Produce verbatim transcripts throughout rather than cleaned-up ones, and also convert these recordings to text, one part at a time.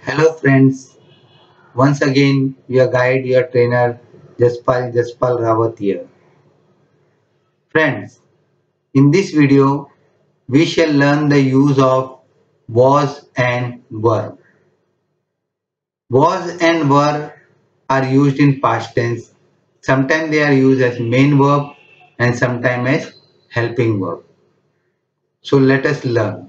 Hello friends, once again your guide, your trainer Jaspal Jaspal Rawat here. Friends, in this video we shall learn the use of was and were. Was and were are used in past tense. Sometimes they are used as main verb and sometimes as helping verb. So let us learn.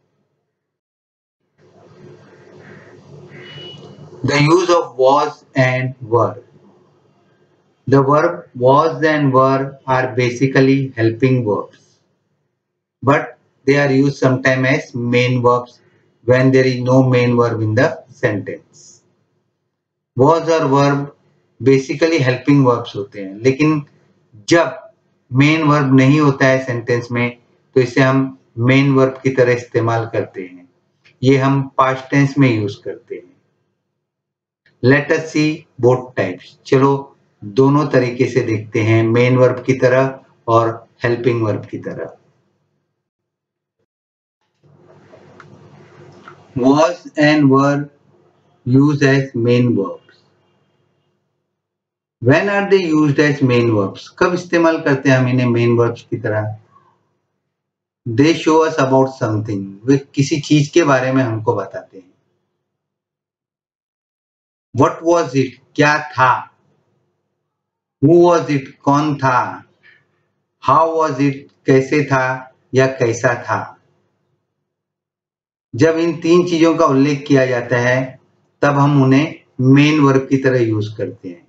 The use of was and were. The verb was and were are basically helping verbs, but they are used sometimes as main verbs when there is no main verb in the sentence. Was और verb basically helping verbs होते हैं, लेकिन जब main verb नहीं होता है sentence में तो इसे हम main verb की तरह इस्तेमाल करते हैं. ये हम past tense में use करते हैं. Let us see both types. चलो दोनों तरीके से देखते हैं, मेन वर्ब की तरह और हेल्पिंग वर्ब की तरह. Was and were used as main verbs. When are they used as main verbs? कब इस्तेमाल करते हैं हम इन्हें मेन वर्ब्स की तरह? They show us about something. वे किसी चीज के बारे में हमको बताते हैं. What was it? क्या था? Who was it? कौन था? How was it? कैसे था या कैसा था? जब इन तीन चीजों का उल्लेख किया जाता है तब हम उन्हें मेन वर्ब की तरह यूज करते हैं.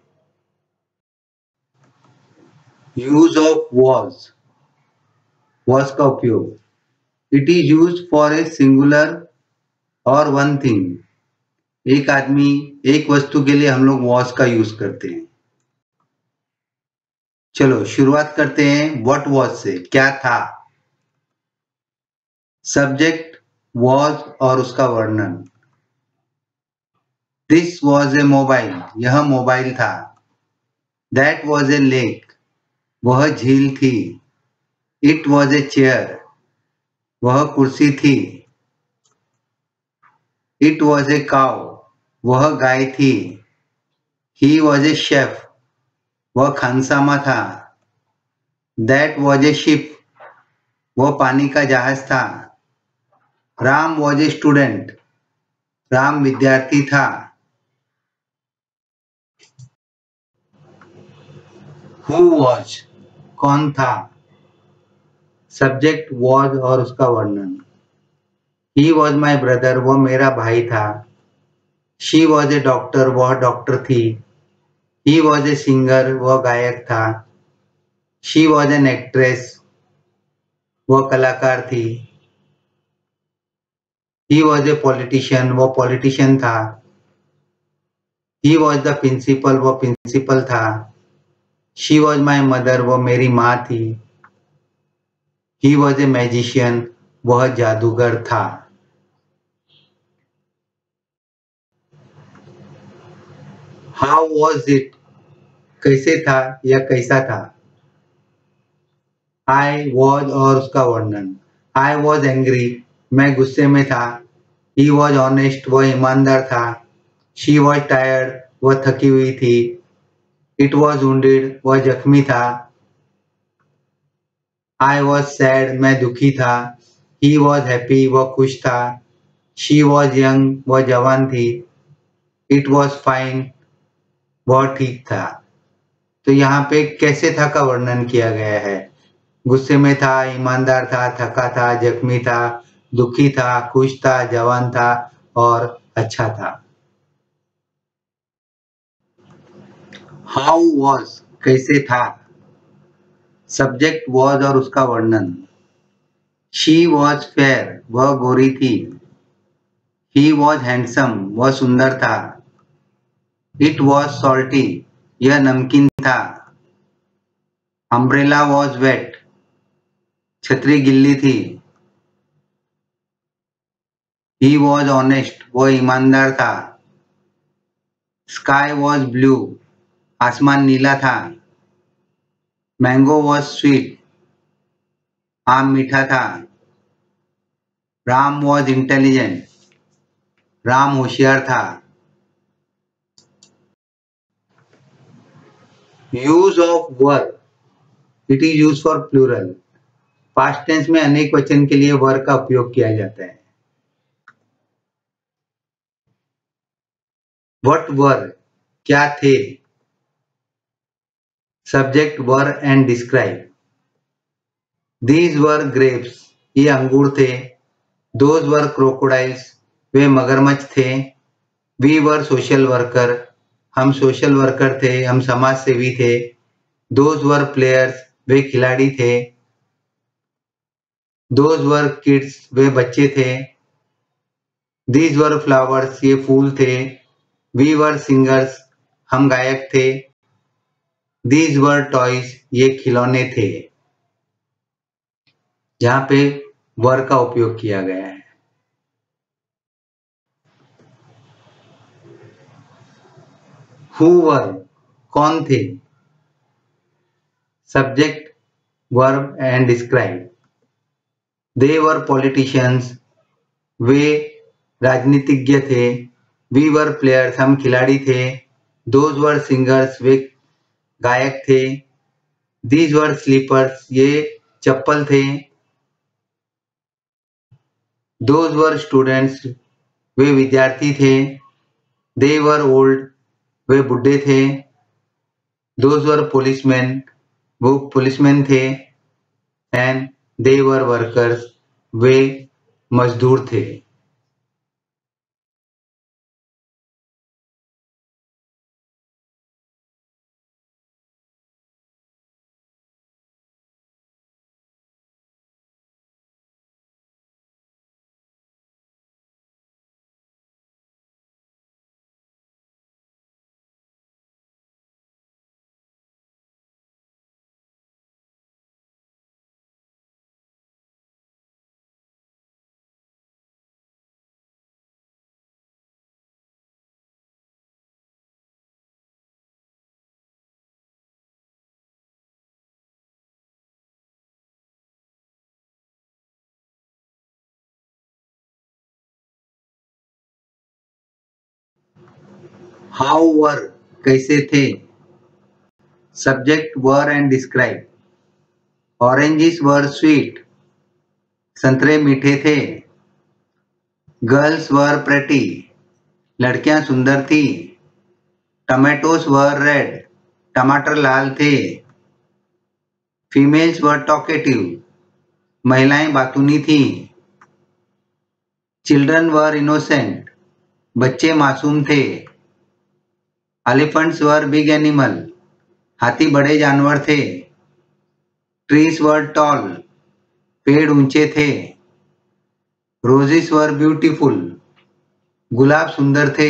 Use of was. was का उपयोग. It is use for a singular और वन थिंग. एक आदमी एक वस्तु के लिए हम लोग was का यूज करते हैं. चलो शुरुआत करते हैं what was से. क्या था? सब्जेक्ट was और उसका वर्णन. This was a mobile. यह मोबाइल था. That was a lake. वह झील थी. It was a chair. वह कुर्सी थी. It was a cow. वह गाय थी. He was a chef. वह खानसामा था. That was a ship. वह पानी का जहाज था. Ram was a student. Ram विद्यार्थी था. Who was? कौन था? सब्जेक्ट was और उसका वर्णन. He was my brother. वह मेरा भाई था. She was a doctor. वह डॉक्टर थी. He was a singer. वह गायक था. She was an actress. वह कलाकार थी. He was a politician. वह पॉलिटिशियन था. He was the principal. वह प्रिंसिपल था. She was my mother. वह मेरी माँ थी. He was a magician. वह जादूगर था. How was it? कैसे था या कैसा था? I was और उसका वर्णन. I was angry. मैं गुस्से में था. He was honest. वह ईमानदार था. She was tired. वह थकी हुई थी. It was wounded. वह जख्मी था. I was sad. मैं दुखी था. He was happy. वह खुश था. She was young. वह जवान थी. It was fine. वह ठीक था. तो यहाँ पे कैसे था का वर्णन किया गया है. गुस्से में था, ईमानदार था, थका था, जख्मी था, दुखी था, खुश था, जवान था और अच्छा था. How was? कैसे था. सब्जेक्ट was और उसका वर्णन. She was fair. वह गोरी थी. He was handsome. वह सुंदर था. It was salty. यह नमकीन था. Umbrella was wet. छतरी गिल्ली थी. He was honest. वह ईमानदार था. Sky was blue. आसमान नीला था. Mango was sweet. आम मीठा था. Ram was intelligent. राम होशियार था। Use of were, it is use for plural. Past tense में अनेक वचन के लिए वर का उपयोग किया जाता है। व्हाट वर, क्या थे। Subject were and describe. These were grapes, ये अंगूर थे। दोज वर क्रोकोडाइल्स, वे मगरमच्छ थे। वी वर सोशल वर्कर, हम सोशल वर्कर थे, हम समाज सेवी थे। दोज वर प्लेयर्स, वे खिलाड़ी थे। दोज वर किड्स, वे बच्चे थे। दीज वर फ्लावर्स, ये फूल थे। वी वर सिंगर्स, हम गायक थे। दीज वर टॉयज, ये खिलौने थे। जहां पे वर का उपयोग किया गया है। हु वर, कौन थे। Subject verb and describe. They were politicians, वे राजनीतिज्ञ थे। वी वर प्लेयर्स, हम खिलाड़ी थे। दोज वर सिंगर्स, वे गायक थे। दीज वर स्लीपर्स, ये चप्पल थे। दोज वर स्टूडेंट्स, वे विद्यार्थी थे। दे वर ओल्ड, वे बुढ़े थे। दोज वर पुलिसमैन, वो पुलिसमैन थे। एंड दे वर वर्कर्स, वे मजदूर थे। हाउ वर, कैसे थे। Subject were and describe. Oranges were sweet, संतरे मीठे थे। गर्ल्स वर प्रेटी, लड़कियां सुंदर थी। टमेटोज वर रेड, टमाटर लाल थे। फीमेल्स वर टॉकेटिव, महिलाएं बातूनी थी। चिल्ड्रन वर इनोसेंट, बच्चे मासूम थे। एलिफेंट्स वर बिग एनिमल, हाथी बड़े जानवर थे। ट्रीज वर टॉल, पेड़ ऊंचे थे। रोजेस वर ब्यूटीफुल, गुलाब सुंदर थे।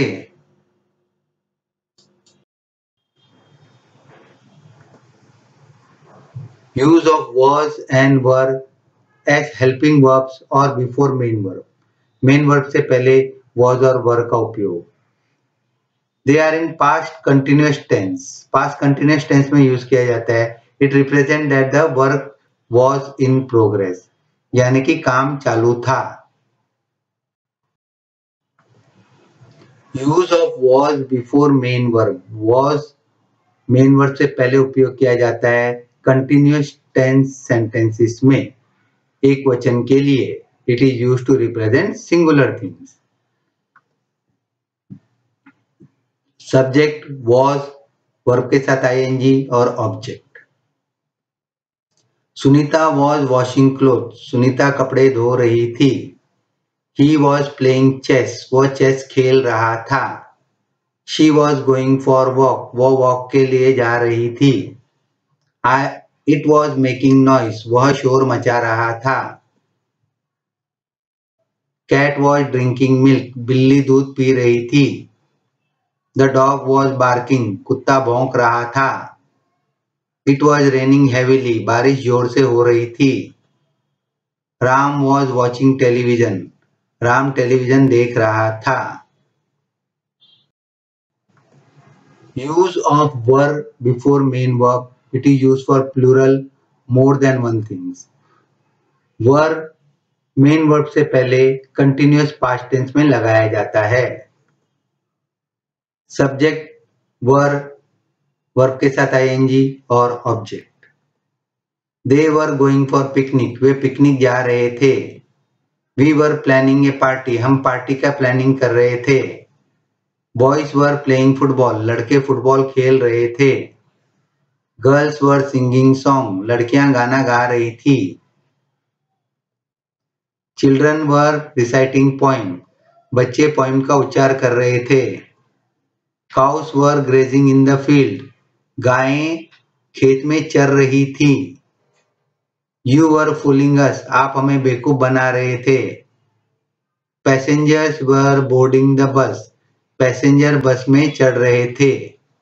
Use of was and were as helping verbs और before main verb. Main verb से पहले was और were का उपयोग। They are in past continuous tense, past continuous tense में यूज किया जाता है। It represent that the work was in progress, यानी कि काम चालू था। Use of was before main verb, was main verb से पहले उपयोग किया जाता है कंटिन्यूस टेंस सेंटेंसेस में एक वचन के लिए। It is used to represent singular things. Subject was verb के साथ आईएनजी और object. Sunita was washing cloth, Sunita कपड़े धो रही थी। He was playing chess, वो चेस खेल रहा था। She was going for walk, वो वॉक के लिए जा रही थी। I, it was making noise, वह शोर मचा रहा था। Cat was drinking milk, बिल्ली दूध पी रही थी। The dog was barking, कुत्ता भौंक रहा था। It was raining heavily, बारिश जोर से हो रही थी। Ram was watching television, Ram television देख रहा था। Use of were before main verb, it is used for plural more than one things. Were main verb से पहले कंटिन्यूअस पास्ट टेंस में लगाया जाता है। सब्जेक्ट वर, वर्ब के साथ आईएनजी और object. They were going for picnic, वे पिकनिक जा रहे थे। We were planning a party, हम पार्टी का प्लानिंग कर रहे थे। बॉयज वर प्लेइंग फुटबॉल, लड़के फुटबॉल खेल रहे थे। गर्ल्स वर सिंगिंग सॉन्ग, लड़कियां गाना गा रही थी। चिल्ड्रन वर रिसाइटिंग पोइम, बच्चे पोइम का उच्चार कर रहे थे। Cows were grazing in the field, गायें खेत में चर रही थी। यू वर फूलिंग अस, आप हमें बेवकूफ बना रहे थे। Passengers were boarding the bus, passenger bus में चढ़ रहे थे।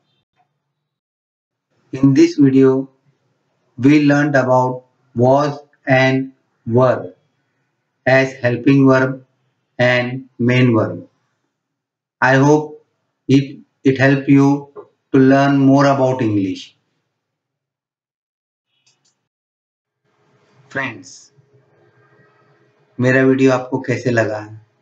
In this video, we learned about was and were as helping verb and main verb. I hope it, it helped you to learn more about English. Friends, मेरा video आपको कैसे लगा?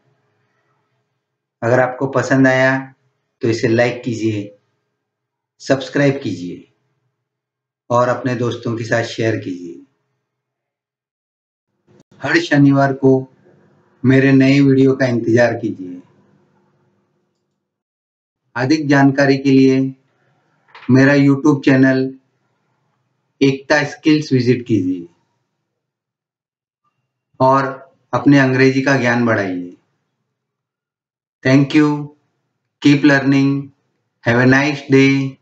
अगर आपको पसंद आया तो इसे लाइक कीजिए, सब्सक्राइब कीजिए और अपने दोस्तों के साथ शेयर कीजिए। हर शनिवार को मेरे नए वीडियो का इंतजार कीजिए। अधिक जानकारी के लिए मेरा YouTube channel Ekta skills visit कीजिए और अपने अंग्रेजी का ज्ञान बढ़ाइए। Thank you, keep learning, have a nice day.